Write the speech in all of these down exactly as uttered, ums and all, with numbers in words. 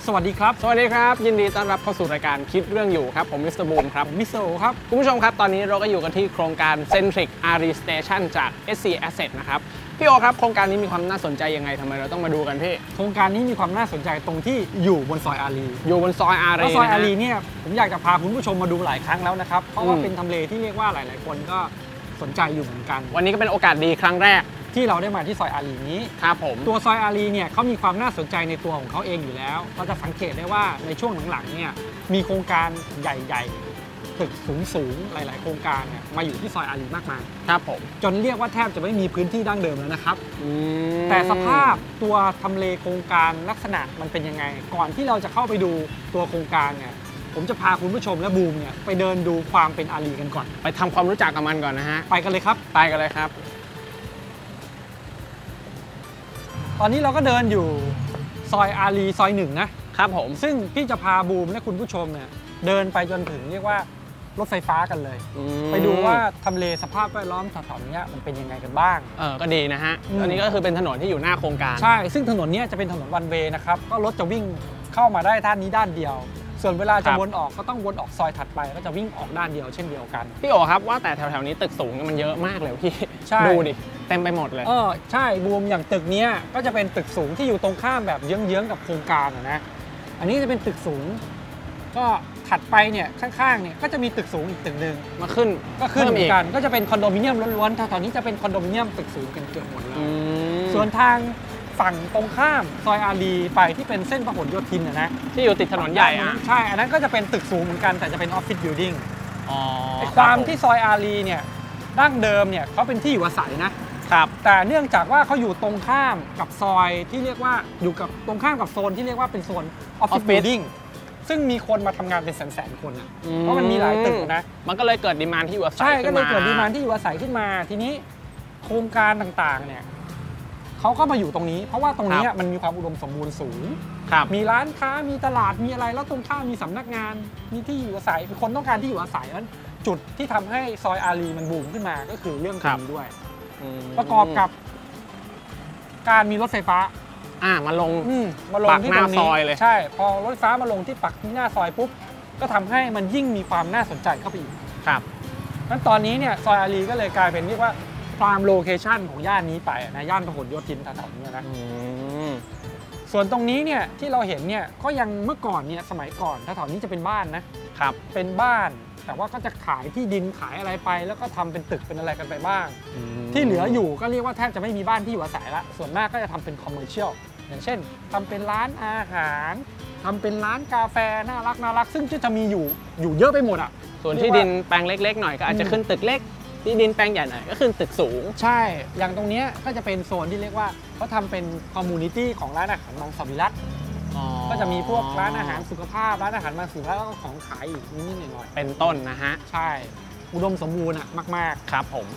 สวัสดีครับสวัสดีครับยินดีต้อนรับเข้าสู่รายการคิดเรื่องอยู่ครับผมมิสเตอร์บูมครับมิสเตอร์โอครับคุณผู้ชมครับตอนนี้เราก็อยู่กันที่โครงการ Centric อารี Station จาก เอส ซี Asset นะครับพี่โอครับโครงการนี้มีความน่าสนใจยังไงทำไมเราต้องมาดูกันพี่โครงการนี้มีความน่าสนใจตรงที่อยู่บนซอยอารีอยู่บนซอยอารีซอยอารีเนี่ยผมอยากจะพาคุณผู้ชมมาดูหลายครั้งแล้วนะครับเพราะว่าเป็นทำเลที่เรียกว่าหลายๆคนก็สนใจอยู่เหมือนกันวันนี้ก็เป็นโอกาสดีครั้งแรกที่เราได้มาที่ซอยอารีนี้ครับผมตัวซอยอารีเนี่ยเขามีความน่าสนใจในตัวของเขาเองอยู่แล้วเราจะสังเกตได้ว่าในช่วงหลังๆเนี่ยมีโครงการใหญ่ๆตึกสูงๆหลายๆโครงการเนี่ยมาอยู่ที่ซอยอารีมากมายครับผมจนเรียกว่าแทบจะไม่มีพื้นที่ดั้งเดิมแล้วนะครับแต่สภาพตัวทำเลโครงการลักษณะมันเป็นยังไงก่อนที่เราจะเข้าไปดูตัวโครงการเนี่ยผมจะพาคุณผู้ชมและบูมเนี่ยไปเดินดูความเป็นอารีกันก่อนไปทำความรู้จักกับมันก่อนนะฮะไปกันเลยครับไปกันเลยครับตอนนี้เราก็เดินอยู่ซอยอารีซอยหนึ่งนะครับผมซึ่งพี่จะพาบูมและคุณผู้ชมเนี่ยเดินไปจนถึงเรียกว่ารถไฟฟ้ากันเลยไปดูว่าทำเลสภาพแวดล้อมแถวๆนี้มันเป็นยังไงกันบ้างเออก็ดีนะฮะตอนนี้ก็คือเป็นถนนที่อยู่หน้าโครงการใช่ซึ่งถนนนี้จะเป็นถนนวันเวย์นะครับก็รถจะวิ่งเข้ามาได้ด้านนี้ด้านเดียวส่วนเวลาจะวนออกก็ต้องวนออกซอยถัดไปก็จะวิ่งออกด้านเดียวเช่นเดียวกันพี่โอครับว่าแต่แถวๆนี้ตึกสูงมันเยอะมากเลยพี่ดูดิเต็มไปหมดเลยเออใช่บูมอย่างตึกนี้ก็จะเป็นตึกสูงที่อยู่ตรงข้ามแบบเยื้องๆกับโครงการนะอันนี้จะเป็นตึกสูงก็ถัดไปเนี่ยข้างๆเนี่ยก็จะมีตึกสูงอีกตึกหนึ่งมาขึ้นก็ขึ้นเหมือนกันก็จะเป็นคอนโดมิเนียมล้วนๆแถวๆนี้จะเป็นคอนโดมิเนียมตึกสูงกันเกือบหมดเลยส่วนทางฝั่งตรงข้ามซอยอารีไปที่เป็นเส้นพหลโยธินนะที่อยู่ติดถนนใหญ่อะใช่อันนั้นก็จะเป็นตึกสูงเหมือนกันแต่จะเป็นออฟฟิศบิลดิ้งความที่ซอยอารีเนี่ยดั้งเดิมเนี่ยเขาเป็นที่อยู่อาศัยนะครับแต่เนื่องจากว่าเขาอยู่ตรงข้ามกับซอยที่เรียกว่าอยู่กับตรงข้ามกับโซนที่เรียกว่าเป็นโซนออฟฟิศบิลดิ้งซึ่งมีคนมาทำงานเป็นแสนๆคนอ่ะเพราะมันมีหลายตึกนะมันก็เลยเกิดดีมานด์ที่อยู่อาศัยใช่ก็เลยเกิดดีมานด์ที่อยู่อาศัยขึ้นมาทีนี้โครงการต่างๆเนี่ยเขาก็มาอยู่ตรงนี้เพราะว่าตรงนี้มันมีความอุดมสมบูรณ์สูงมีร้านค้ามีตลาดมีอะไรแล้วตรงข้ามมีสำนักงานมีที่อยู่อาศัยคนต้องการที่อยู่อาศัยนั้นจุดที่ทำให้ซอยอารีมันบูมขึ้นมาก็คือเรื่องนี้ด้วยประกอบกับการมีรถไฟฟ้าอ่ามาลงมาลงที่ตรงนี้เลยใช่พอรถไฟฟ้ามาลงที่ปักที่หน้าซอยปุ๊บก็ทำให้มันยิ่งมีความน่าสนใจเข้าไปอีกครับงั้นตอนนี้เนี่ยซอยอารีก็เลยกลายเป็นเรียกว่าตามโลเคชั่นของย่านนี้ไปนะย่านพหลโยธินแถวๆนี้นะส่วนตรงนี้เนี่ยที่เราเห็นเนี่ยก็ยังเมื่อก่อนเนี่ยสมัยก่อนแถวๆนี้จะเป็นบ้านนะครับเป็นบ้านแต่ว่าก็จะขายที่ดินขายอะไรไปแล้วก็ทำเป็นตึกเป็นอะไรกันไปบ้างที่เหลืออยู่ก็เรียกว่าแทบจะไม่มีบ้านที่อยู่อาศัยละส่วนมากก็จะทำเป็นคอมเมอร์เชียลอย่างเช่นทำเป็นร้านอาหารทำเป็นร้านกาแฟน่ารักน่ารักซึ่งจะมีอยู่อยู่เยอะไปหมดอ่ะส่วนที่ดินแปลงเล็กๆหน่อยก็อาจจะขึ้นตึกเล็กที่ดินแปลงใหญ่หน่อยก็ขึ้นตึกสูงใช่อย่างตรงนี้ก็จะเป็นโซนที่เรียกว่าเขาทำเป็นคอมมูนิตี้ของร้านอาหารมังสวิรัติก็จะมีพวกร้านอาหารสุขภาพร้านอาหารมังสวิรัติแล้วก็ของขายอีกนิดๆหน่อยๆเป็นต้นนะฮะใช่อุดมสมบูรณ์อ่ะมากๆครับผม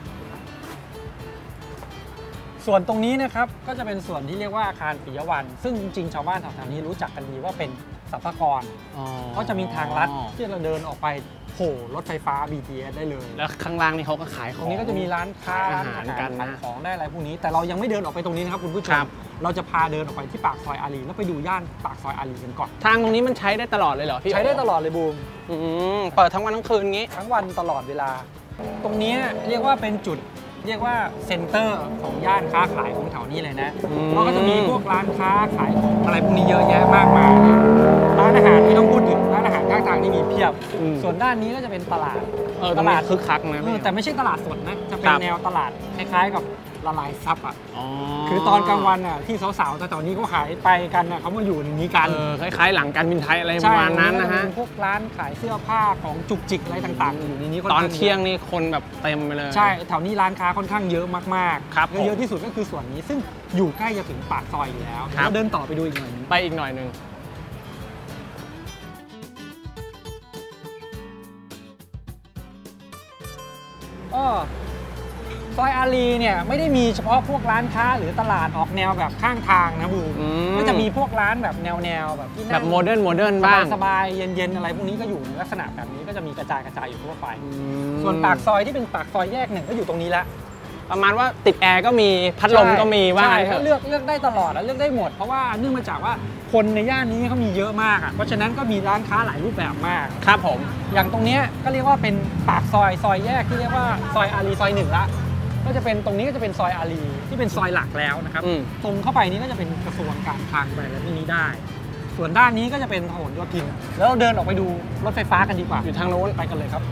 ส่วนตรงนี้นะครับก็จะเป็นส่วนที่เรียกว่าอาคารปิยวรรณซึ่งจริงๆชาวบ้านแถวๆนี้รู้จักกันดีว่าเป็นสรรพากรเขาจะมีทางลัดที่เราเดินออกไปโผล่รถไฟฟ้า บี ที เอส ได้เลยแล้วข้างล่างนี่เขาก็ขายของตรงนี้ก็จะมีร้านค้าอาหารกันขายของได้อะไรพวกนี้แต่เรายังไม่เดินออกไปตรงนี้นะครับคุณผู้ชมเราจะพาเดินออกไปที่ปากซอยอารีแล้วไปดูย่านปากซอยอารีกันก่อนทางตรงนี้มันใช้ได้ตลอดเลยเหรอพี่ใช้ได้ตลอดเลยบูมเปิดทั้งวันทั้งคืนงี้ทั้งวันตลอดเวลาตรงนี้เรียกว่าเป็นจุดเรียกว่าเซ็นเตอร์ของย่านค้าขายของแถวนี้เลยนะเพราะก็จะมีพวกร้านค้าขายของอะไรพวกนี้เยอะแยะมากมายร้านอาหารที่ต้องพูดถึงร้านอาหารข้างทางนี่มีเพียบส่วนด้านนี้ก็จะเป็นตลาดตลาดคึกคักนะแต่ไม่ใช่ตลาดสดนะจะเป็นแนวตลาดคล้ายๆกับละลายซับอ่ะคือตอนกลางวันอ่ะที่สาวๆแต่ตอนนี้ก็ขายไปกันอ่ะเขามาอยู่ในนี้กันคล้ายๆหลังการบินไทยอะไรประมาณนั้นนะฮะพวกร้านขายเสื้อผ้าของจุกจิกอะไรต่างๆอยู่ในนี้ตอนเที่ยงนี่คนแบบเต็มไปเลยใช่แถวนี้ร้านค้าค่อนข้างเยอะมากๆครับเยอะที่สุดก็คือส่วนนี้ซึ่งอยู่ใกล้จะถึงปากซอยอยู่แล้วเราเดินต่อไปดูอีกหน่อยไปอีกหน่อยนึงก็ซอยอารีเนี่ยไม่ได้มีเฉพาะพวกร้านค้าหรือตลาดออกแนวแบบข้างทางนะบูก็จะมีพวกร้านแบบแนวๆแบบที่แบบโมเดิร์นโมเดิร์นบ้างสบายๆเย็นๆอะไรพวกนี้ก็อยู่ในลักษณะแบบนี้ก็จะมีกระจายกระจายอยู่ทั่วไปส่วนปากซอยที่เป็นปากซอยแยกหนึ่งก็อยู่ตรงนี้ละประมาณว่าติดแอร์ก็มีพัดลมก็มีว่าใช่งั้นเถอะเลือกเลือกได้ตลอดแล้วเลือกได้หมดเพราะว่าเนื่องมาจากว่าคนในย่านนี้เขามีเยอะมากอ่ะเพราะฉะนั้นก็มีร้านค้าหลายรูปแบบมากครับผมอย่างตรงเนี้ยก็เรียกว่าเป็นปากซอยซอยแยกที่เรียกว่าซอยอารีซอยหนึ่งละก็จะเป็นตรงนี้ก็จะเป็นซอยอารีที่เป็นซอยหลักแล้วนะครับอืมตรงเข้าไปนี้ก็จะเป็นกระทรวงการคลังไปแล้วที่นี้ได้ ส่วนด้านนี้ก็จะเป็นถนนโยธินแล้วเราเดินออกไปดูรถไฟฟ้ากันดีกว่าอยู่ทางโน้นไปกันเลยครับ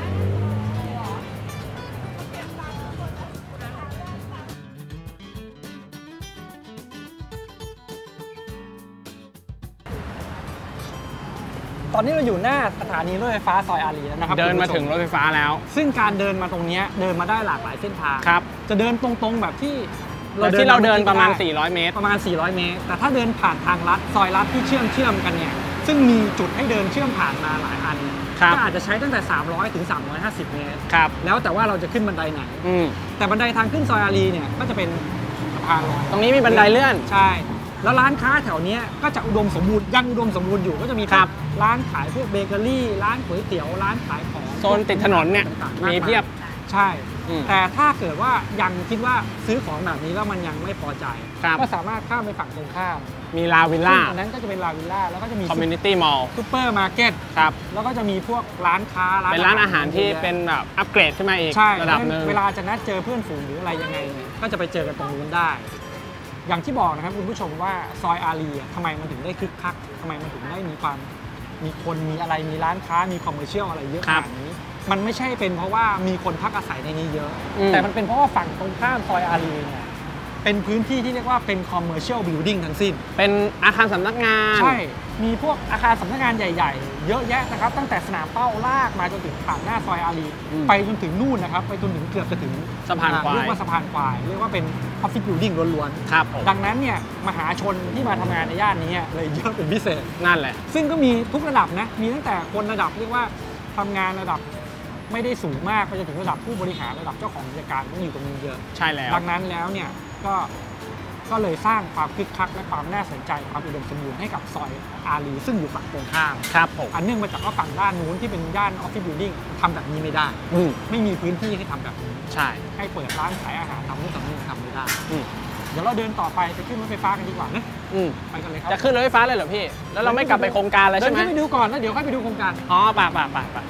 ตอนนี้เราอยู่หน้าสถานีรถไฟฟ้าซอยอารีแล้วนะครับเดินมาคุณผู้ชถึงรถไฟฟ้าแล้วซึ่งการเดินมาตรงเนี้ยเดินมาได้หลากหลายเส้นทางครับจะเดินตรงๆแบบที่แบบที่เราเดินประมาณได้สี่ร้อย เมตรประมาณ สี่ร้อย เมตร แต่ถ้าเดินผ่านทางลัดซอยลัดที่เชื่อมเชื่อมกันเนี่ยซึ่งมีจุดให้เดินเชื่อมผ่านมาหลายอันครับก็อาจจะใช้ตั้งแต่ สามร้อย ถึง สามร้อยห้าสิบ เมตรครับแล้วแต่ว่าเราจะขึ้นบันไดไหนอืมแต่บันไดทางขึ้นซอยอารีเนี่ยก็จะเป็นสะพานลอยตรงนี้มีบันไดเลื่อนใช่ แล้วร้านค้าแถวเนี้ยก็จะอุดมสมบูรณ์ยังอุดมสมบูรณ์อยู่ก็จะมีครับร้านขายพวกเบเกอรี่ร้านก๋วยเตี๋ยวร้านขายของโซนติดถนนเนี่ยต่างๆากมียเพียบใช่อืมแต่ถ้าเกิดว่ายังคิดว่าซื้อของแบบนี้แล้วมันยังไม่พอใจครับก็สามารถข้ามไปฝั่งตรงข้ามมีลาวิลล่าซึ่งอันนั้นก็จะเป็นลาวิลล่าแล้วก็จะมีคอมมูนิตี้มอลล์ซูเปอร์มาร์เก็ตครับแล้วก็จะมีพวกร้านค้าเป็นร้านอาหารที่เป็นแบบอัปเกรดขึ้นมาอีกใช่ระดับหนึ่งเวลาจะนัดเจอเพื่อนฝูงหรืออะไรยังไงเนี่ยก็จะไปเจอกันตรงนู้นได้ อย่างที่บอกนะครับคุณผู้ชมว่าซอยอารีอะทำไมมันถึงได้คึกคักทำไมมันถึงได้มีความมีคนมีอะไรมีร้านค้ามีคอมเมอร์เชียลอะไรเยอะขนาดนี้ มันไม่ใช่เป็นเพราะว่ามีคนพักอาศัยในนี้เยอะอืมแต่มันเป็นเพราะว่าฝั่งตรงข้ามซอยอารีเนี่ยเป็นพื้นที่ที่เรียกว่าเป็นคอมเมอร์เชียลบิลดิ้งทั้งสิ้นเป็นอาคารสำนักงานใช่ มีพวกอาคารสำนักงานใหญ่ๆ เยอะแยะนะครับ ตั้งแต่สนามเป้าลากมาจนถึงผ่านหน้าซอยอารีอืมไปจนถึงนู่นนะครับ ไปจนถึงเกือบจะถึงสะพานควายเรียกว่าสะพานควาย เรียกว่าเป็นออฟฟิศบิลดิ้งล้วนครับผมๆ ดังนั้นเนี่ยมหาชนที่มาทำงานในย่านนี้เลยเยอะเป็นพิเศษนั่นแหละซึ่งก็มีทุกระดับนะ มีตั้งแต่คนระดับเรียกว่าทำงานระดับไม่ได้สูงมากไปจนถึงระดับผู้บริหารระดับเจ้าของกิจการต้องอยู่ตรงนี้เยอะใช่แล้วดังนั้นแล้วเนี่ยก็ก็เลยสร้างความคึกคักและความน่าสนใจความอุดมสมบูรณ์ให้กับซอยอารีซึ่งอยู่ฝั่งตรงข้ามครับผมอันเนื่องมาจากว่าฝั่งด้านนู้นที่เป็นย่านออฟฟิศบิลดิ้งทำแบบนี้ไม่ได้อืมไม่มีพื้นที่ให้ทำแบบนี้ใช่ให้เปิดร้านขายอาหารทำนู่นทำนี่ทำไม่ได้อืมเดี๋ยวเราเดินต่อไปไปขึ้นรถไฟฟ้ากันดีกว่านะอืมไปกันเลยครับจะขึ้นรถไฟฟ้าเลยเหรอพี่ แล้วเราไม่กลับไปโครงการเลยเดิใช่นไหมขึ้นไปดูก่อนแล้วเดี๋ยวค่อยไปดูโครงการอ๋อป่ะป่ะป่ะป่ะ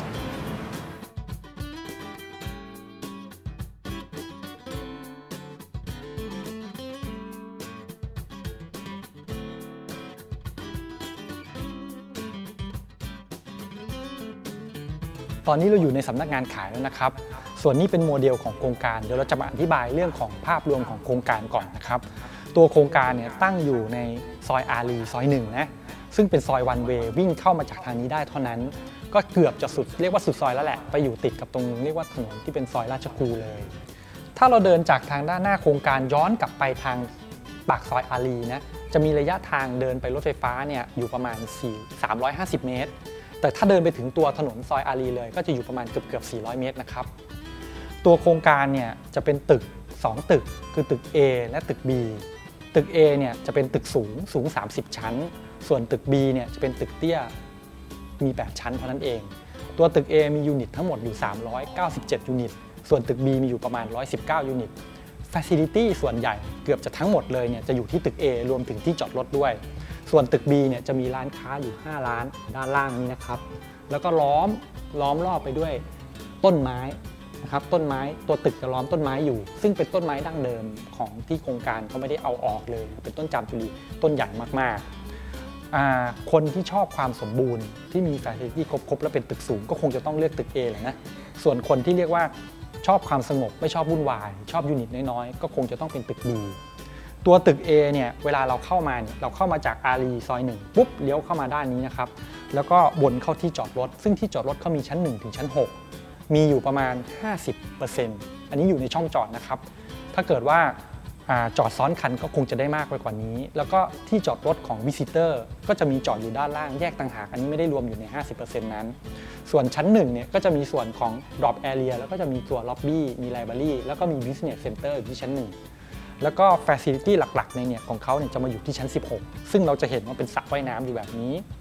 ตอนนี้เราอยู่ในสำนักงานขายแล้วนะครับ ส่วนนี้เป็นโมเดลของโครงการ เดี๋ยวเราจะมาอธิบายเรื่องของภาพรวมของโครงการก่อนนะครับ ตัวโครงการเนี่ยตั้งอยู่ในซอยอารีซอยหนึ่งนะ ซึ่งเป็นซอยวันเวย์วิ่งเข้ามาจากทางนี้ได้เท่านั้น ก็เกือบจะสุดเรียกว่าสุดซอยแล้วแหละ ไปอยู่ติดกับตรงเรียกว่าถนนที่เป็นซอยราชครูเลย ถ้าเราเดินจากทางด้านหน้าโครงการย้อนกลับไปทางปากซอยอารีนะ จะมีระยะทางเดินไปรถไฟฟ้าเนี่ยอยู่ประมาณสามร้อยห้าสิบ เมตร แต่ถ้าเดินไปถึงตัวถนนซอยอารีเลยก็จะอยู่ประมาณเกือบเกือบสี่ร้อย เมตรนะครับ ตัวโครงการเนี่ยจะเป็นตึกสองตึกคือตึก A และตึก B ตึก A เนี่ยจะเป็นตึกสูงสูงสามสิบชั้น ส่วนตึก B เนี่ยจะเป็นตึกเตี้ยมีแปดชั้นเท่านั้นเอง ตัวตึก A มียูนิตทั้งหมดอยู่สามร้อยเก้าสิบเจ็ดยูนิต ส่วนตึก B มีอยู่ประมาณหนึ่งร้อยสิบเก้ายูนิต Facility ส่วนใหญ่เกือบจะทั้งหมดเลยเนี่ยจะอยู่ที่ตึก A รวมถึงที่จอดรถด้วย ส่วนตึก B เนี่ยจะมีร้านค้าอยู่ห้าร้านด้านล่างนี้นะครับ แล้วก็ล้อมล้อมรอบไปด้วยต้นไม้นะครับต้นไม้ตัวตึกจะล้อมต้นไม้อยู่ ซึ่งเป็นต้นไม้ดั้งเดิมของที่โครงการเขาไม่ได้เอาออกเลย เป็นต้นจามจุลีต้นใหญ่มากๆคนที่ชอบความสมบูรณ์ที่มี facility ครบๆและเป็นตึกสูงก็คงจะต้องเลือกตึก A แหละนะส่วนคนที่เรียกว่าชอบความสงบไม่ชอบวุ่นวายชอบยูนิตน้อยๆก็คงจะต้องเป็นตึก B ตัวตึก A เนี่ยเวลาเราเข้ามาเนี่ยเราเข้ามาจากอารีซอยหนึ่งปุ๊บเลี้ยวเข้ามาด้านนี้นะครับแล้วก็วนเข้าที่จอดรถซึ่งที่จอดรถเขามีชั้นหนึ่งถึงชั้นหกมีอยู่ประมาณ ห้าสิบเปอร์เซ็นต์ อันนี้อยู่ในช่องจอดนะครับถ้าเกิดว่าจอดซ้อนคันก็คงจะได้มากไปกว่านี้แล้วก็ที่จอดรถของ Visitor ก็จะมีจอดอยู่ด้านล่างแยกต่างหากอันนี้ไม่ได้รวมอยู่ใน ห้าสิบเปอร์เซ็นต์ นั้นส่วนชั้นหนึ่งเนี่ยก็จะมีส่วนของ Drop Area แล้วก็จะมีตัว Lobby มี Library แล้วก็มี Business Center อยู่ที่ชั้นหนึ่งแล้วก็ Facility หลักๆในเนี่ยของเขาเนี่ยจะมาอยู่ที่ชั้นสิบหกซึ่งเราจะเห็นว่าเป็นสระว่ายน้ำอยู่แบบนี้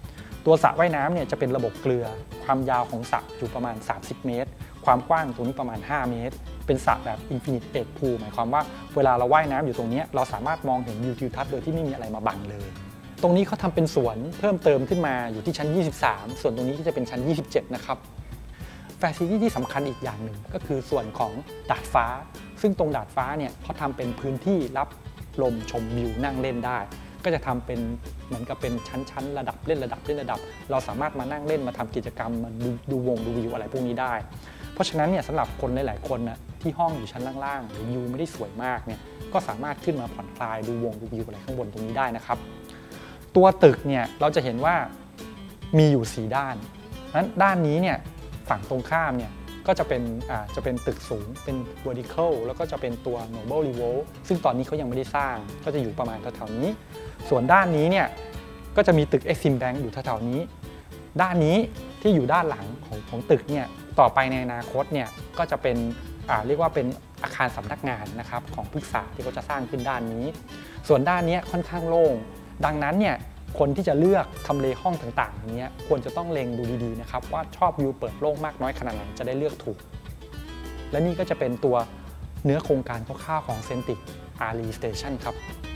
ตัวสระว่ายน้ำเนี่ยจะเป็นระบบเกลือความยาวของสระอยู่ประมาณสามสิบเมตรความกว้างตรงนี้ประมาณห้าเมตรเป็นสระแบบ Infinite Edge Pool หมายความว่าเวลาเราว่ายน้ำอยู่ตรงนี้เราสามารถมองเห็นวิวทิวทัศน์โดยที่ไม่มีอะไรมาบังเลยตรงนี้เขาทำเป็นสวนเพิ่มเติมขึ้นมาอยู่ที่ชั้นยี่สิบสามส่วนตรงนี้ก็จะเป็นชั้นยี่สิบเจ็ดนะครับแฟซิลิตี้ที่สำคัญอีกอย่างหนึ่งก็คือส่วนของดาดฟ้าซึ่งตรงดาดฟ้าเนี่ยเขาทำเป็นพื้นที่รับลมชมวิวนั่งเล่นได้ก็จะทำเป็นเหมือนกับเป็นชั้นๆระดับเล่นระดับเล่นระดับเราสามารถมานั่งเล่นมาทำกิจกรรมมาดูดูวงดูวิวอะไรพวกนี้ได้เพราะฉะนั้นเนี่ยสำหรับคนหลายๆคนนะที่ห้องอยู่ชั้นล่างๆหรือวิวไม่ได้สวยมากเนี่ยก็สามารถขึ้นมาผ่อนคลายดูวงดูวิวอะไรข้างบนตรงนี้ได้นะครับตัวตึกเนี่ยเราจะเห็นว่ามีอยู่สี่ด้านนั้นด้านนี้เนี่ยฝั่งตรงข้ามเนี่ยก็จะเป็นอ่าจะเป็นตึกสูงเป็น vertical แล้วก็จะเป็นตัว Noble Revolt ซึ่งตอนนี้เขายังไม่ได้สร้างก็จะอยู่ประมาณแถวๆนี้ส่วนด้านนี้เนี่ยก็จะมีตึก Exim Bank อยู่แถวๆนี้ด้านนี้ที่อยู่ด้านหลังของของตึกเนี่ยต่อไปในอนาคตเนี่ยก็จะเป็นอ่าเรียกว่าเป็นอาคารสำนักงานนะครับของพฤกษาที่เขาจะสร้างขึ้นด้านนี้ส่วนด้านนี้ค่อนข้างโล่งดังนั้นเนี่ยคนที่จะเลือกทำเลห้องต่างๆอย่างเงี้ยควรจะต้องเล็งดูดีๆนะครับว่าชอบวิวเปิดโล่งมากน้อยขนาดไหนจะได้เลือกถูกและนี่ก็จะเป็นตัวเนื้อโครงการคร่าวๆของ Centric Aria Station ครับ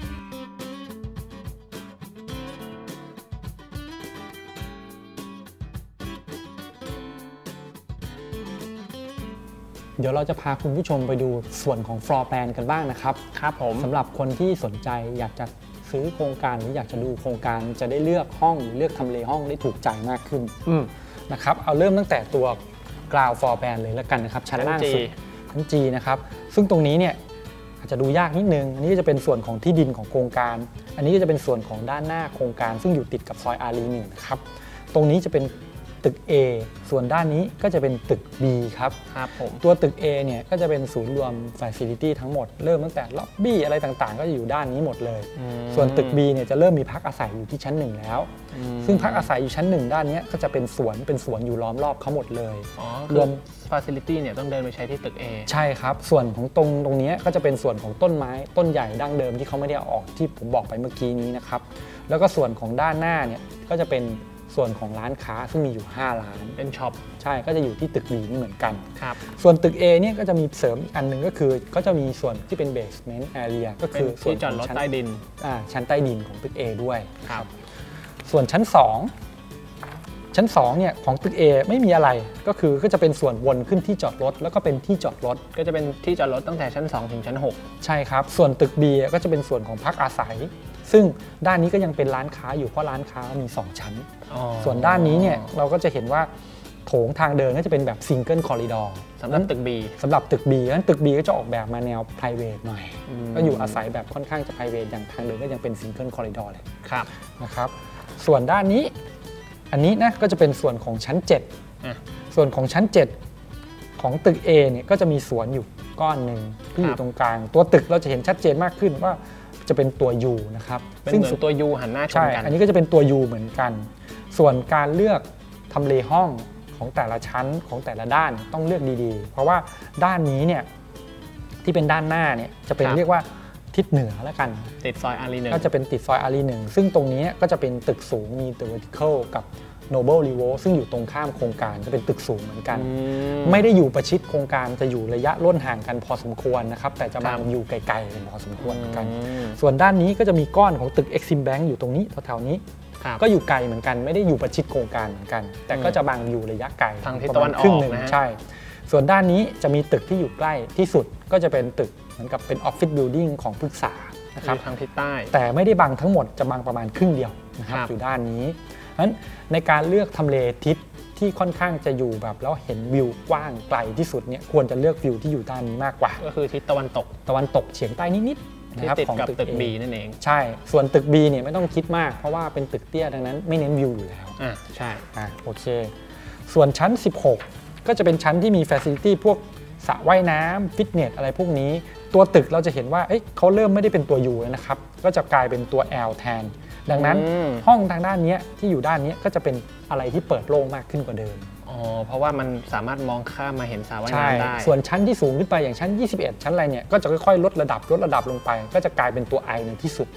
เดี๋ยวเราจะพาคุณผู้ชมไปดูส่วนของ floor plan กันบ้างนะครับครับผมสำหรับคนที่สนใจอยากจะซื้อโครงการหรืออยากจะดูโครงการจะได้เลือกห้องหรือเลือกทำเลห้องได้ถูกใจมากขึ้นนะครับเอาเริ่มตั้งแต่ตัว ground floor plan เลยแล้วกันนะครับชั้นล่างสุดชั้น G นะครับซึ่งตรงนี้เนี่ยอาจจะดูยากนิดนึงอันนี้ก็จะเป็นส่วนของที่ดินของโครงการอันนี้ก็จะเป็นส่วนของด้านหน้าโครงการซึ่งอยู่ติดกับซอยอารีหนึ่งนะครับตรงนี้จะเป็นตึก A ส่วนด้านนี้ก็จะเป็นตึก B ครับครับผมตัวตึก A เนี่ยก็จะเป็นศูนย์รวม Facility ทั้งหมดเริ่มตั้งแต่ล็อบบี้อะไรต่างๆก็จะอยู่ด้านนี้หมดเลยส่วนตึก B เนี่ยจะเริ่มมีพักอาศัยอยู่ที่ชั้นหนึ่งแล้วซึ่งพักอาศัยอยู่ชั้นหนึ่งด้านนี้ก็จะเป็นสวนเป็นสวนอยู่ล้อมรอบเขาหมดเลยรวม Facility เนี่ยต้องเดินไปใช้ที่ตึก A ใช่ครับส่วนของตรงตรงนี้ก็จะเป็นส่วนของต้นไม้ต้นใหญ่ดั้งเดิมที่เขาไม่ได้เอาออกที่ผมบอกไปเมื่อกี้นี้นะครับแล้วก็ส่วนของด้านหน้าเนี่ยก็จะเป็นส่วนของร้านค้าซึ่งมีอยู่ห้าร้านเป็นช็อปใช่ก็จะอยู่ที่ตึก B นี่เหมือนกันครับส่วนตึก A เนี่ยก็จะมีเสริมอีกอันหนึ่งก็คือก็จะมีส่วนที่เป็น basement area ก็คือส่วนจอดรถใต้ดินอ่าชั้นใต้ดินของตึก A ด้วยครับส่วนชั้นสองชั้นสองเนี่ยของตึก A ไม่มีอะไรก็คือก็จะเป็นส่วนวนขึ้นที่จอดรถแล้วก็เป็นที่จอดรถก็จะเป็นที่จอดรถตั้งแต่ชั้นสองถึงชั้นหกใช่ครับส่วนตึก B ก็จะเป็นส่วนของพักอาศัยซึ่งด้านนี้ก็ยังเป็นร้านค้าอยู่เพราะร้านค้ามีสองชั้นส่วนด้านนี้เนี่ยเราก็จะเห็นว่าโถงทางเดินก็จะเป็นแบบซิงเกิลคอริดอร์สำหรับตึก B สำหรับตึก B นั้นตึก B ก็จะออกแบบมาแนว private หน่อยก็อยู่อาศัยแบบค่อนข้างจะ private อย่างทางเดินก็ยังเป็นซิงเกิลคอริดอร์เลยครับนะครับส่วนด้านนี้อันนี้นะก็จะเป็นส่วนของชั้นเจ็ดส่วนของชั้นเจ็ดของตึก A เนี่ยก็จะมีสวนอยู่ก้อนหนึ่งที่อยู่ตรงกลางตัวตึกเราจะเห็นชัดเจนมากขึ้นว่าจะเป็นตัว U นะครับเป็นเหมือนตัว U หันหน้าชนกันอันนี้ก็จะเป็นตัว U เหมือนกันส่วนการเลือกทำเลห้องของแต่ละชั้นของแต่ละด้านต้องเลือกดีๆเพราะว่าด้านนี้เนี่ยที่เป็นด้านหน้าเนี่ยจะเป็นเรียกว่าทิศเหนือแล้วกันติดซอยอารีหนึ่งก็จะเป็นติดซอยอารีหนึ่งซึ่งตรงนี้ก็จะเป็นตึกสูงมีตึก vertical กับ Noble Revolt ซึ่งอยู่ตรงข้ามโครงการจะเป็นตึกสูงเหมือนกันไม่ได้อยู่ประชิดโครงการจะอยู่ระยะล่นห่างกันพอสมควรนะครับแต่จะบางอยู่ไกลๆกันพอสมควรเหมือนกันส่วนด้านนี้ก็จะมีก้อนของตึก Exim Bank อยู่ตรงนี้แถวๆนี้ก็อยู่ไกลเหมือนกันไม่ได้อยู่ประชิดโครงการเหมือนกันแต่ก็จะบางอยู่ระยะไกลทางทิศตะวันออกนะใช่ส่วนด้านนี้จะมีตึกที่อยู่ใกล้ที่สุดก็จะเป็นตึกเหมือนกับเป็นออฟฟิศบิลดิ้งของพฤกษานะครับทางทิศใต้แต่ไม่ได้บังทั้งหมดจะบังประมาณครึ่งเดียวนะครับอยู่ด้านนี้เพราะฉะนั้นในการเลือกทำเลทิศที่ค่อนข้างจะอยู่แบบแล้วเห็นวิวกว้างไกลที่สุดเนี่ยควรจะเลือกวิวที่อยู่ด้านนี้มากกว่าก็คือทิศตะวันตกตะวันตกเฉียงใต้นิดๆนะครับของตึก B นั่นเองใช่ส่วนตึก B เนี่ยไม่ต้องคิดมากเพราะว่าเป็นตึกเตี้ยดังนั้นไม่เน้นวิวอยู่แล้วอ่าใช่อ่าโอเคส่วนชั้นสิบหกก็จะเป็นชั้นที่มี facility พวกสระว่ายน้ำฟิตเนสอะไรพวกนี้ตัวตึกเราจะเห็นว่า เอ้ยเขาเริ่มไม่ได้เป็นตัว U แล้วนะครับก็จะกลายเป็นตัว L แทนดังนั้นห้องทางด้านนี้ที่อยู่ด้านนี้ก็จะเป็นอะไรที่เปิดโล่งมากขึ้นกว่าเดิมอ๋อเพราะว่ามันสามารถมองข้ามมาเห็นสระว่ายน้ำได้ส่วนชั้นที่สูงขึ้นไปอย่างชั้นยี่สิบเอ็ดชั้นอะไรเนี่ยก็จะค่อยๆลดระดับลดระดับลงไปก็จะกลายเป็นตัว I ในที่สุด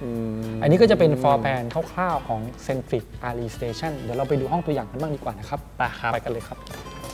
อันนี้ก็จะเป็น floor plan คร่าวๆของ Centric อารี Station เดี๋ยวเราไปดูห้องตัวอย่างกันบ้างดีกว่านะครับไปครับไปกันเลยครับ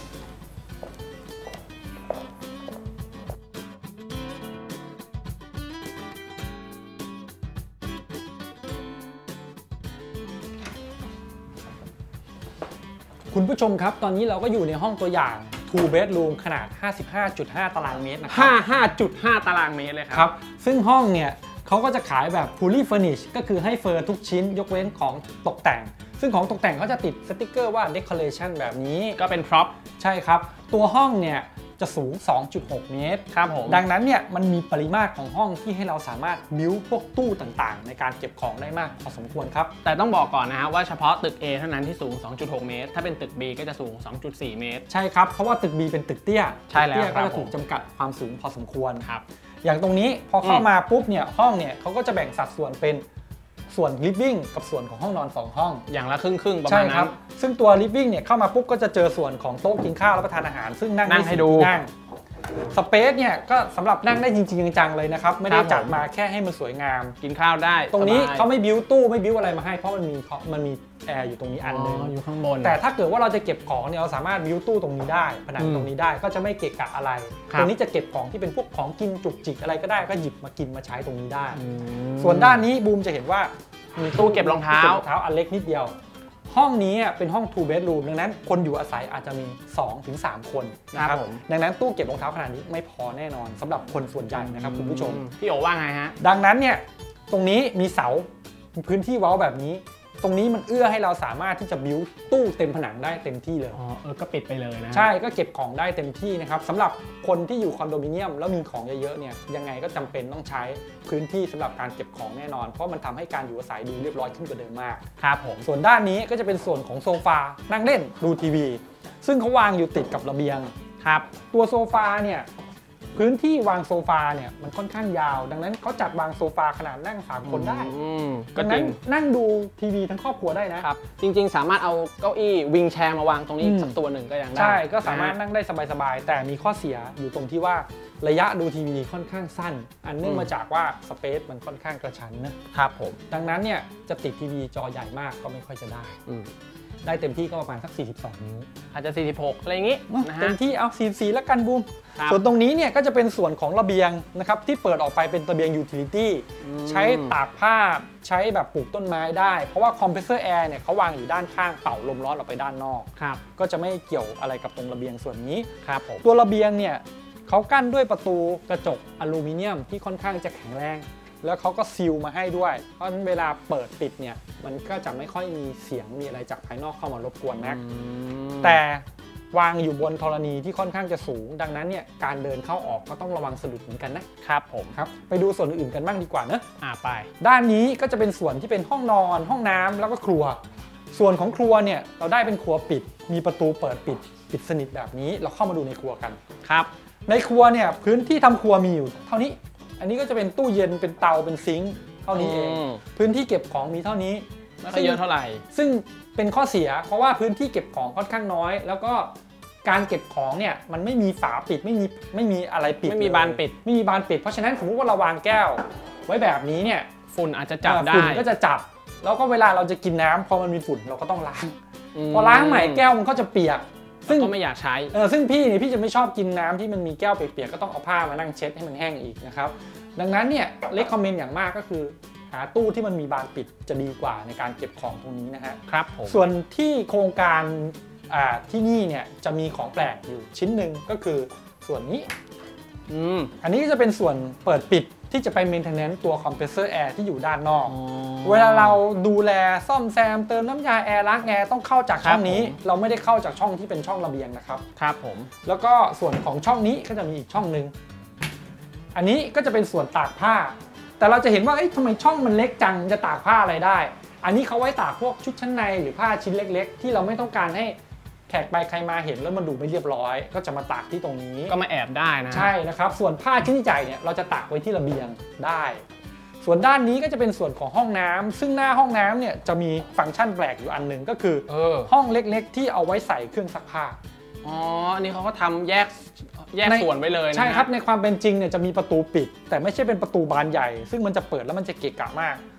คุณผู้ชมครับตอนนี้เราก็อยู่ในห้องตัวอย่าง two bedroom ขนาด ห้าสิบห้าจุดห้า ตารางเมตรนะครัห้าสิบห้าจุดห้า ตารางเมตรเลยครับซึ่งห้องเนี่ยเขาก็จะขายแบบ fully furnished ก็คือให้เฟอร์ทุกชิ้นยกเว้นของตกแต่งซึ่งของตกแต่งเขาจะติดสติกเกอร์ว่า decoration แบบนี้ก็เป็น prop ใช่ครับตัวห้องเนี่ยจะสูง สองจุดหก เมตรครับผมดังนั้นเนี่ยมันมีปริมาตรของห้องที่ให้เราสามารถบิ้วพวกตู้ต่างๆในการเก็บของได้มากพอสมควรครับแต่ต้องบอกก่อนนะฮะว่าเฉพาะตึก A เท่านั้นที่สูง สองจุดหก เมตรถ้าเป็นตึก B ก็จะสูง สองจุดสี่ เมตรใช่ครับเพราะว่าตึก B เป็นตึกเตี้ยใช่แล้วเตี้ยก็จะถูกจำกัดความสูงพอสมควรครับอย่างตรงนี้พอเข้ามาปุ๊บเนี่ยห้องเนี่ยเขาก็จะแบ่งสัดส่วนเป็นส่วน living กับส่วนของห้องนอนสองห้องอย่างละครึ่งครึ่งประมาณนั้นซึ่งตัว living เนี่ยเข้ามาปุ๊บก็จะเจอส่วนของโต๊ะกินข้าวรับประทานอาหารซึ่งนั่งให้ดูนั่งสเปซเนี่ยก็สำหรับนั่งได้จริงๆจังๆเลยนะครับไม่ได้จัดมาแค่ให้มันสวยงามกินข้าวได้ตรงนี้เขาไม่บิ้วตู้ไม่บิ้วอะไรมาให้เพราะมันมีมันมีแอร์อยู่ตรงนี้อันนึงอยู่ข้างบนแต่ถ้าเกิดว่าเราจะเก็บของเนี่ยเราสามารถบิ้วตู้ตรงนี้ได้ผนังตรงนี้ได้ก็จะไม่เกะกะอะไรตรงนี้จะเก็บของที่เป็นพวกของกินจุกจิกอะไรก็ได้ก็หยิบมากินมาใช้ตรงนี้ได้ส่วนด้านนี้บูมจะเห็นว่ามีตู้เก็บรองเท้ารองเท้าอันเล็กนิดเดียวห้องนี้เป็นห้อง two bedroom ดังนั้นคนอยู่อาศัยอาจจะมี สองถึงสาม คนนะครับดังนั้นตู้เก็บรองเท้าขนาดนี้ไม่พอแน่นอนสำหรับคนส่วนใหญ่นะครับคุณผู้ชมพี่โอว่าไงฮะดังนั้นเนี่ยตรงนี้มีเสาพื้นที่เว้าแบบนี้ตรงนี้มันเอื้อให้เราสามารถที่จะบิ้วตู้เต็มผนังได้เต็มที่เลยอ๋อเออก็ปิดไปเลยนะใช่ก็เก็บของได้เต็มที่นะครับสำหรับคนที่อยู่คอนโดมิเนียมแล้วมีของเยอะๆเนี่ยยังไงก็จำเป็นต้องใช้พื้นที่สำหรับการเก็บของแน่นอนเพราะมันทำให้การอยู่อาศัยดูเรียบร้อยขึ้นกว่าเดิมมากครับผมส่วนด้านนี้ก็จะเป็นส่วนของโซฟานั่งเล่นดูทีวีซึ่งเขาวางอยู่ติดกับระเบียงครับตัวโซฟาเนี่ยพื้นที่วางโซฟาเนี่ยมันค่อนข้างยาวดังนั้นเขาจัดวางโซฟาขนาดนั่งสามคนได้ก็จริงนั่งดูทีวีทั้งครอบครัวได้นะครับจริงๆสามารถเอาเก้าอี้วิงแชร์มาวางตรงนี้สักตัวหนึ่งก็ยังได้ใช่ก็สามารถนั่งได้สบายๆแต่มีข้อเสียอยู่ตรงที่ว่าระยะดูทีวีค่อนข้างสั้นอันเนื่องมาจากว่าสเปซมันค่อนข้างกระชั้นนะครับผมดังนั้นเนี่ยจะติดทีวีจอใหญ่มากก็ไม่ค่อยจะได้ได้เต็มที่ก็ประมาณสักสี่สิบสองนิ้วอาจจะสี่สิบหกอะไรอย่างงี้เต็มที่เอาสี่สิบสี่แล้วกันบูมส่วนตรงนี้เนี่ยก็จะเป็นส่วนของระเบียงนะครับที่เปิดออกไปเป็นระเบียงยูทิลิตี้ใช้ตากผ้าใช้แบบปลูกต้นไม้ได้เพราะว่าคอมเพรสเซอร์แอร์เนี่ยเขาวางอยู่ด้านข้างเป่าลมร้อนออกไปด้านนอกก็จะไม่เกี่ยวอะไรกับตรงระเบียงส่วนนี้ครับผมตัวระเบียงเนี่ยเขากั้นด้วยประตูกระจกอลูมิเนียมที่ค่อนข้างจะแข็งแรงแล้วเขาก็ซีลมาให้ด้วยเพราะฉะนั้นเวลาเปิดปิดเนี่ยมันก็จะไม่ค่อยมีเสียงมีอะไรจากภายนอกเข้ามารบกวนนักแต่วางอยู่บนธรณีที่ค่อนข้างจะสูงดังนั้นเนี่ยการเดินเข้าออกก็ต้องระวังสะดุดเหมือนกันนะครับผมครับไปดูส่วนอื่นกันบ้างดีกว่านะอ่าไปด้านนี้ก็จะเป็นส่วนที่เป็นห้องนอนห้องน้ำแล้วก็ครัวส่วนของครัวเนี่ยเราได้เป็นครัวปิดมีประตูเปิดปิดปิดสนิทแบบนี้เราเข้ามาดูในครัวกันครับในครัวเนี่ยพื้นที่ทำครัวมีอยู่เท่านี้อันนี้ก็จะเป็นตู้เย็นเป็นเตาเป็นซิงค์เท่านี้เองพื้นที่เก็บของมีเท่านี้ไม่ค่อยเยอะเท่าไหร่ซึ่งเป็นข้อเสียเพราะว่าพื้นที่เก็บของค่อนข้างน้อยแล้วก็การเก็บของเนี่ยมันไม่มีฝาปิดไม่มีไม่มีอะไรปิดไม่มีบานปิดไม่มีบานปิดเพราะฉะนั้นสมมติว่าเราวางแก้วไว้แบบนี้เนี่ยฝุ่นอาจจะจับได้ฝุ่นก็จะจับแล้วก็เวลาเราจะกินน้ำพอมันมีฝุ่นเราก็ต้องล้างพอล้างใหม่แก้วมันก็จะเปียกซึ่งก็ไม่อยากใช้เออซึ่งพี่เนี่ยพี่จะไม่ชอบกินน้ำที่มันมีแก้วเปียกๆก็ต้องเอาผ้ามานั่งเช็ดให้มันแห้งอีกนะครับดังนั้นเนี่ยเล็กคอมเมนต์อย่างมากก็คือหาตู้ที่มันมีบานปิดจะดีกว่าในการเก็บของตรงนี้นะฮะครับผมส่วนที่โครงการที่นี่เนี่ยจะมีของแปลกอยู่ชิ้นหนึ่งก็คือส่วนนี้อืมอันนี้จะเป็นส่วนเปิดปิดที่จะไปเมนเทนแนนซ์ตัวคอมเพรสเซอร์แอร์ที่อยู่ด้านนอกเวลาเราดูแลซ่อมแซมเติมน้ำยาแอร์ล้างแอร์ต้องเข้าจากช่องนี้เราไม่ได้เข้าจากช่องที่เป็นช่องระเบียงนะครับครับผมแล้วก็ส่วนของช่องนี้ก็จะมีอีกช่องนึงอันนี้ก็จะเป็นส่วนตากผ้าแต่เราจะเห็นว่าเอ๊ะทำไมช่องมันเล็กจังจะตากผ้าอะไรได้อันนี้เขาไว้ตากพวกชุดชั้นในหรือผ้าชิ้นเล็กๆที่เราไม่ต้องการให้แขกไปใครมาเห็นแล้วมันดูไม่เรียบร้อยก็จะมาตากที่ตรงนี้ก็มาแอบได้นะใช่นะครับส่วนผ้าชิ้นใหญ่เนี่ยเราจะตากไว้ที่ระเบียงได้ส่วนด้านนี้ก็จะเป็นส่วนของห้องน้ำซึ่งหน้าห้องน้ำเนี่ยจะมีฟังก์ชันแปลกอยู่อันหนึ่งก็คือเออห้องเล็กๆที่เอาไว้ใส่เครื่องซักผ้าอ๋ออันนี้เขาก็ทำแยกแยกส่วนไว้เลยนะใช่ครับในความเป็นจริงเนี่ยจะมีประตูปิดแต่ไม่ใช่เป็นประตูบานใหญ่ซึ่งมันจะเปิดแล้วมันจะเกะกะมาก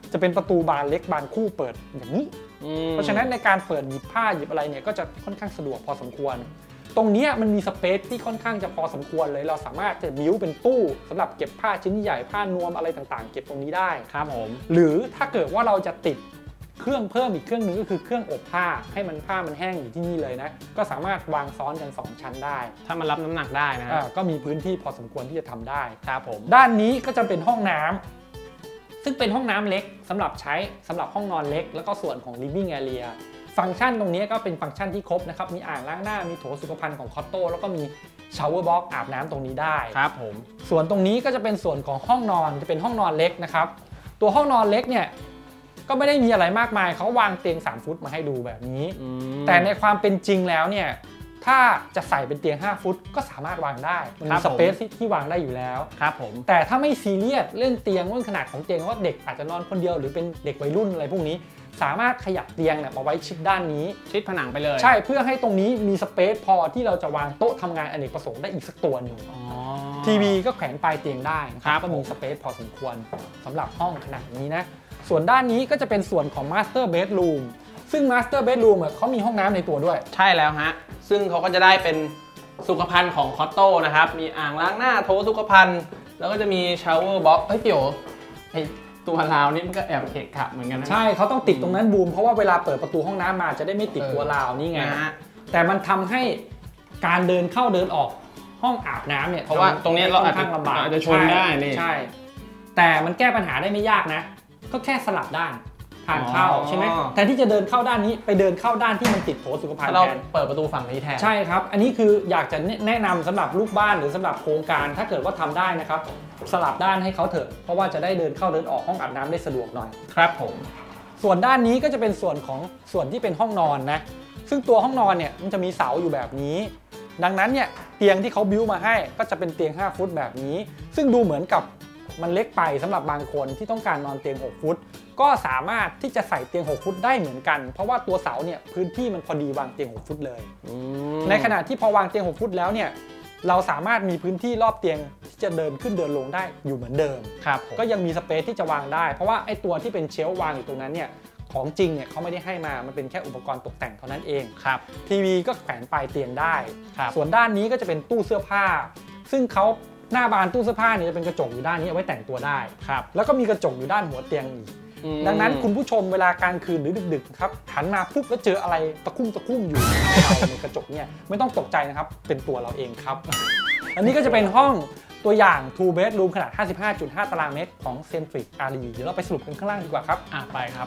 จะเป็นประตูบานเล็กบานคู่เปิดอย่างนี้เพราะฉะนั้นในการเปิดหยิบผ้าหยิบอะไรเนี่ยก็จะค่อนข้างสะดวกพอสมควรตรงนี้มันมีสเปซที่ค่อนข้างจะพอสมควรเลยเราสามารถจะบิ้วเป็นตู้สำหรับเก็บผ้าชิ้นใหญ่ผ้านวมอะไรต่างๆเก็บตรงนี้ได้ครับผมหรือถ้าเกิดว่าเราจะติดเครื่องเพิ่มอีกเครื่องนึงก็คือเครื่องอบผ้าให้มันผ้ามันแห้งอยู่ที่นี่เลยนะก็สามารถวางซ้อนกันสองชั้นได้ถ้ามันรับน้ำหนักได้นะก็มีพื้นที่พอสมควรที่จะทำได้ครับผมด้านนี้ก็จะเป็นห้องน้ำซึ่งเป็นห้องน้ำเล็กสำหรับใช้สำหรับห้องนอนเล็กแล้วก็ส่วนของ living area ฟังก์ชันตรงนี้ก็เป็นฟังก์ชันที่ครบนะครับมีอ่างล้างหน้ามีโถสุขภัณฑ์ของคอตโต้แล้วก็มีชาวเวอร์บ็อกซ์อาบน้ำตรงนี้ได้ครับผมส่วนตรงนี้ก็จะเป็นส่วนของห้องนอนจะเป็นห้องนอนเล็กนะครับตัวห้องนอนเล็กเนี่ยก็ไม่ได้มีอะไรมากมายเขาวางเตียงสามฟุตมาให้ดูแบบนี้แต่ในความเป็นจริงแล้วเนี่ยถ้าจะใส่เป็นเตียงห้าฟุตก็สามารถวางได้มันมีสเปซที่วางได้อยู่แล้วครับผมแต่ถ้าไม่ซีเรียสเรื่องเตียงเรื่องขนาดของเตียงว่าเด็กอาจจะนอนคนเดียวหรือเป็นเด็กวัยรุ่นอะไรพวกนี้สามารถขยับเตียงเนี่ยมาไว้ชิดด้านนี้ชิดผนังไปเลยใช่เพื่อให้ตรงนี้มีสเปซพอที่เราจะวางโต๊ะทำงานอเนกประสงค์ได้อีกสักตัวหนึ่งทีวีก็แขวนปลายเตียงได้นะครับก็มีสเปซพอสมควรสำหรับห้องขนาดนี้นะส่วนด้านนี้ก็จะเป็นส่วนของ Master Bedroom ซึ่ง Master Bedroom เขามีห้องน้ำในตัวด้วยใช่แล้วฮะซึ่งเขาก็จะได้เป็นสุขภัณฑ์ของคอตโต้นะครับมีอ่างล้างหน้าโถสุขภัณฑ์แล้วก็จะมีชาวเวอร์บ็อกซ์เฮ้ยเดี๋ยวไอตัวราวนี่มันก็แอบเขะขะเหมือนกันนะใช่เขาต้องติดตรงนั้นบูมเพราะว่าเวลาเปิดประตูห้องน้ำมาจะได้ไม่ติดตัวราวนี่ไงแต่มันทำให้การเดินเข้าเดินออกห้องอาบน้ำเนี่ยเพราะว่าตรงนี้เราอาจจะลำบากจะชนได้นี่ใช่แต่มันแก้ปัญหาได้ไม่ยากนะก็แค่สลับด้านทางเข้าใช่ไหมแทนที่จะเดินเข้าด้านนี้ไปเดินเข้าด้านที่มันติดโถสุขภัณฑ์แทนเราเปิดประตูฝั่งนี้แทนใช่ครับอันนี้คืออยากจะแนะนำสำหรับลูกบ้านหรือสำหรับโครงการถ้าเกิดว่าทำได้นะครับสลับด้านให้เขาเถอะเพราะว่าจะได้เดินเข้าเดินออกห้องอาบน้ำได้สะดวกหน่อยครับผมส่วนด้านนี้ก็จะเป็นส่วนของส่วนที่เป็นห้องนอนนะซึ่งตัวห้องนอนเนี่ยมันจะมีเสาอยู่แบบนี้ดังนั้นเนี่ยเตียงที่เขาบิ้วมาให้ก็จะเป็นเตียงห้าฟุตแบบนี้ซึ่งดูเหมือนกับมันเล็กไปสำหรับบางคนที่ต้องการนอนเตียงหกฟุตก็สามารถที่จะใส่เตียงหกฟุตได้เหมือนกันเพราะว่าตัวเสาเนี่ยพื้นที่มันพอดีวางเตียงหกฟุตเลยในขณะที่พอวางเตียงหกฟุตแล้วเนี่ยเราสามารถมีพื้นที่รอบเตียงที่จะเดินขึ้นเดินลงได้อยู่เหมือนเดิมครับก็ยังมีสเปซที่จะวางได้เพราะว่าไอ้ตัวที่เป็นเชลฟ์วางอยู่ตรงนั้นเนี่ยของจริงเนี่ยเขาไม่ได้ให้มามันเป็นแค่อุปกรณ์ตกแต่งเท่านั้นเองครับทีวีก็แขวนปลายเตียงได้ครับส่วนด้านนี้ก็จะเป็นตู้เสื้อผ้าซึ่งเขาหน้าบานตู้เสื้อผ้าเนี่ยจะเป็นกระจกอยู่ด้านนี้เอาไว้แต่งตัวได้ครับแล้วก็มีกระจกอยู่ด้านหัวเตียงอีกดังนั้นคุณผู้ชมเวลากลางคืนหรือดึกๆครับหันมาปุ๊บแล้วเจออะไรตะคุ่มตะคุ่มอยู่ในกระจกเนี่ยไม่ต้องตกใจนะครับเป็นตัวเราเองครับอันนี้ก็จะเป็นห้องตัวอย่าง two bedroom ขนาด ห้าสิบห้าจุดห้า ตารางเมตรของ Centric อารี เดี๋ยวเราไปสรุปกันข้างล่างดีกว่าครับอ่ะไปครับ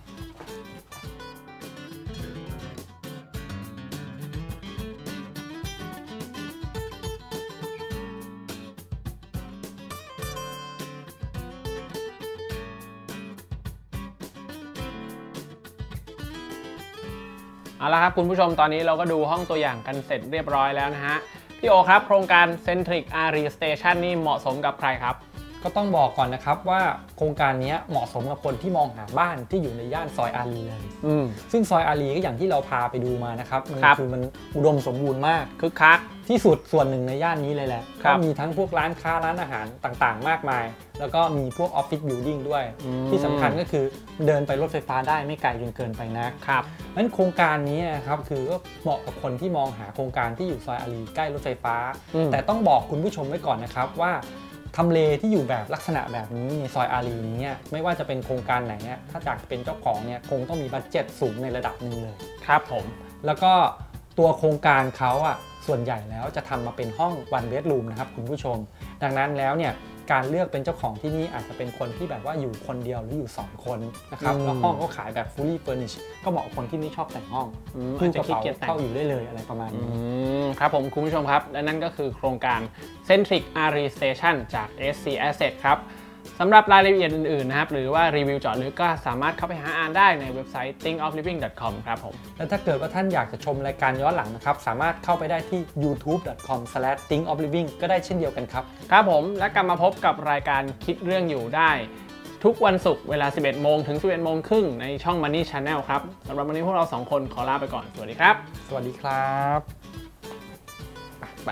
เอาละครับคุณผู้ชมตอนนี้เราก็ดูห้องตัวอย่างกันเสร็จเรียบร้อยแล้วนะฮะพี่โอครับโครงการ Centric อารี Station นี่เหมาะสมกับใครครับก็ต้องบอกก่อนนะครับว่าโครงการนี้เหมาะสมกับคนที่มองหาบ้านที่อยู่ในย่านซอยอารีเลยซึ่งซอยอารีก็อย่างที่เราพาไปดูมานะครับมันคือมันอุดมสมบูรณ์มากคึกคักที่สุดส่วนหนึ่งในย่านนี้เลยแหละก็มีทั้งพวกร้านค้าร้านอาหารต่างๆมากมายแล้วก็มีพวกออฟฟิศบิลดิ้งด้วยที่สำคัญก็คือเดินไปรถไฟฟ้าได้ไม่ไกลจนเกินไปนะครับนั้นโครงการนี้ครับคือก็เหมาะกับคนที่มองหาโครงการที่อยู่ซอยอารีใกล้รถไฟฟ้าแต่ต้องบอกคุณผู้ชมไว้ก่อนนะครับว่าทำเลที่อยู่แบบลักษณะแบบนี้ในซอยอารีนี้เนี่ยไม่ว่าจะเป็นโครงการไหนเนี่ยถ้าอยากเป็นเจ้าของเนี่ยคงต้องมีบัดเจ็ตสูงในระดับหนึ่งเลยครับผมแล้วก็ตัวโครงการเขาอ่ะส่วนใหญ่แล้วจะทำมาเป็นห้อง one bedroom นะครับคุณผู้ชมดังนั้นแล้วเนี่ยการเลือกเป็นเจ้าของที่นี่อาจจะเป็นคนที่แบบว่าอยู่คนเดียวหรืออยู่สองคนนะครับแล้วห้องก็ขายแบบ fully furnished ก็เหมาะกับคนที่ไม่ชอบแต่งห้องอาจจะขี้เกียจเข้าอยู่ได้เลยอะไรประมาณนี้ครับผมคุณผู้ชมครับและนั่นก็คือโครงการ Centric อารี Station จาก เอส ซี Asset ครับสำหรับรายละเอียดอื่นๆนะครับหรือว่ารีวิวเจาะลึกก็สามารถเข้าไปหาอ่านได้ในเว็บไซต์ think of living dot com ครับผมและถ้าเกิดว่าท่านอยากจะชมรายการย้อนหลังนะครับสามารถเข้าไปได้ที่ ยูทูบ ดอท คอม สแลช think of living ก็ได้เช่นเดียวกันครับครับผมและกลับมาพบกับรายการคิดเรื่องอยู่ได้ทุกวันศุกร์เวลา สิบเอ็ดโมงถึง สิบเอ็ดโมงครึ่งในช่อง Money Channel ครับสำหรับวันนี้พวกเราสองคนขอลาไปก่อนสวัสดีครับสวัสดีครับไป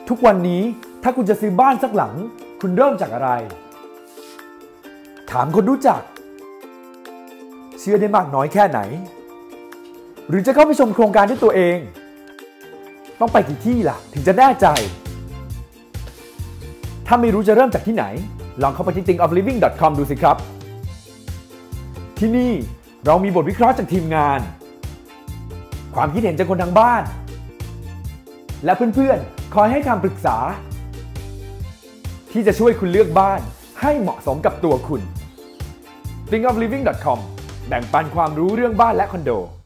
ทุกวันนี้ถ้าคุณจะซื้อบ้านสักหลังคุณเริ่มจากอะไรถามคนรู้จักเชื่อได้มากน้อยแค่ไหนหรือจะเข้าไปชมโครงการด้วยตัวเองต้องไปกี่ที่ล่ะถึงจะแน่ใจถ้าไม่รู้จะเริ่มจากที่ไหนลองเข้าไปที่ think of living dot com ดูสิครับที่นี่เรามีบทวิเคราะห์จากทีมงานความคิดเห็นจากคนทางบ้านและเพื่อนๆคอยให้คำปรึกษาที่จะช่วยคุณเลือกบ้านให้เหมาะสมกับตัวคุณ think of living dot com แบ่งปันความรู้เรื่องบ้านและคอนโด